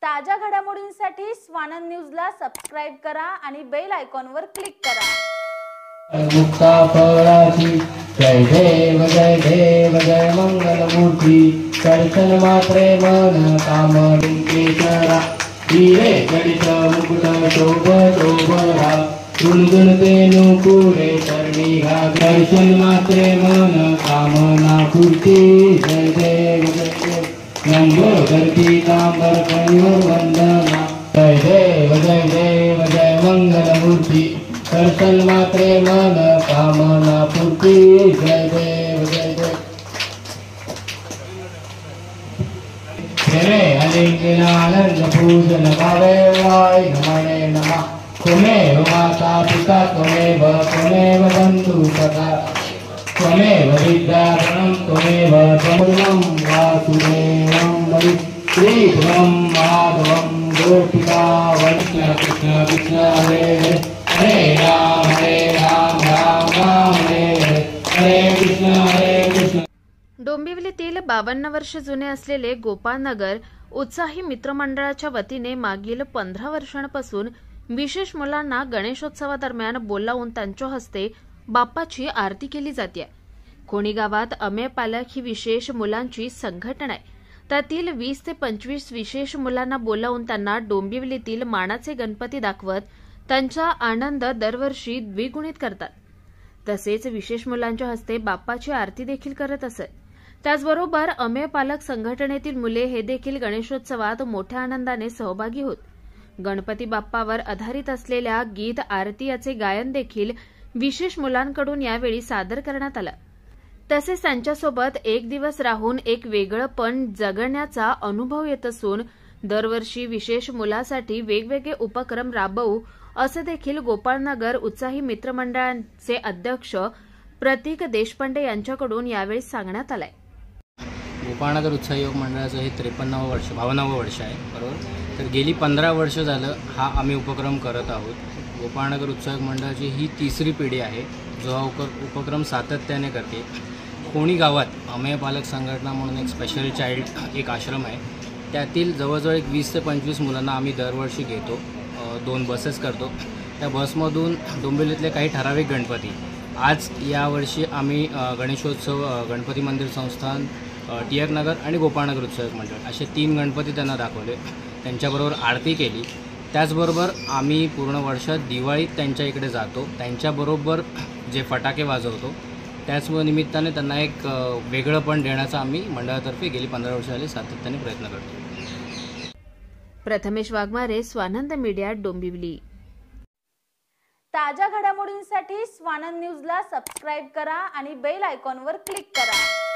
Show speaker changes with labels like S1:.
S1: ताज्या घडामोडींसाठी स्वानंद न्यूजला सबस्क्राइब करा आणि बेल आयकॉनवर क्लिक करा।
S2: मुक्ता फळाची जय देव जय मंगलमूर्ती दर्शन मात्रे मन कामलिंगेश्वरा हिरे जडित मुकुट शोभ शोभरा गुणगुणते नुपुरे कर्णिघा दर्शन मात्रे मन कामना पूर्ती जय देव नंबोदरती तांबर कणिवर वंदना जय देव जय मंगलमूर्ती दर्शन मात्रे मन कामना पूर्ती जय देव प्रेमे अलिंगिना आनंद पूजन भावे वाय नमने नमः त्वमेव माता पिता त्वमेव बंधु सखा त्वमेव विद्याधरं त्वमेव त्वमूलं वासुदेवं श्रीधरं माधवं गोपिका वैष्णव कृष्ण कृष्ण हरे हरे राम राम राम हरे कृष्ण।
S3: डोंबिवलीतील 52 वर्ष जुने असलेले गोपाळनगर उत्साही मित्रमंडळाच्या वतीने मागील 15 वर्षांपासून विशेष मुलांना गणेशोत्सवादरम्यान बोलावून त्यांच्या हस्ते बाप्पाची आरती केली जाते। कोणी गावात अमेय पालक ही विशेष मुलांची संघटना आहे। त्यातील 20 ते 25 विशेष मुलांना बोलावून त्यांना डोंबिवलीतील मानाचे गणपती दाखवत त्यांचा आनंद दरवर्षी द्विगुणित करतात। तसेच विशेष मुलांच्या हस्ते बाप्पाची आरती देखील करत असत। त्याचबरोबर अमेय पालक संघटनेतील मुले हे देखील गणेशोत्सवात मोठ्या आनंदाने सहभागी होत गणपती बाप्पावर आधारित असलेल्या गीत आरती याचे गायन देखील विशेष मुलांकडून यावेळी सादर करण्यात आलं। तसेच त्यांच्यासोबत एक दिवस राहून एक वेगळेपण जगण्याचा अनुभव येत असून दरवर्षी विशेष मुलासाठी वेगवेगळे उपक्रम राबवू असे देखील गोपाळनगर उत्साही मित्रमंडळाचे अध्यक्ष प्रतीक देशपांडे यांच्याकडून यावेळी सांगण्यात आलंय।
S4: गोपाळनगर उत्साही योग मंडळाचं हे 52वं वर्ष आहे, बरोबर। तर गेली 15 वर्ष झालं हा आम्ही उपक्रम करत आहोत। गोपाळनगर उत्साही योग मंडळाची ही 3री पिढी आहे जो हा उपक्रम सातत्याने करते। कोणी गावात अमेय पालक संघटना म्हणून एक स्पेशल चाइल्ड एक आश्रम आहे, त्यातील जवळजवळ 20 ते 25 मुलांना आम्ही दरवर्षी घेतो। 2 बसेस करतो। त्या बसमधून डोंबिवलीतले काही ठराविक गणपती आज यावर्षी आम्ही गणेशोत्सव गणपती मंदिर संस्थान टिळक नगर आणि गोपाळनगर उत्सव मंडळ असे 3 गणपती त्यांना दाखवले, त्यांच्याबरोबर आरती केली। त्याचबरोबर आम्ही पूर्ण वर्षात दिवाळीत त्यांच्या इकडे जातो, त्यांच्याबरोबर जे फटाके वाजवतो, त्याच निमित्ताने त्यांना एक वेगळेपण देण्याचा आम्ही मंडळातर्फे गेली 15 वर्ष झाली सातत्याने प्रयत्न करतो।
S3: प्रथमेश वाघमारे, स्वानंद मीडिया, डोंबिवली।
S1: ताज्या घडामोडींसाठी स्वानंद न्यूजला सबस्क्राइब करा आणि बेल आयकॉनवर क्लिक करा।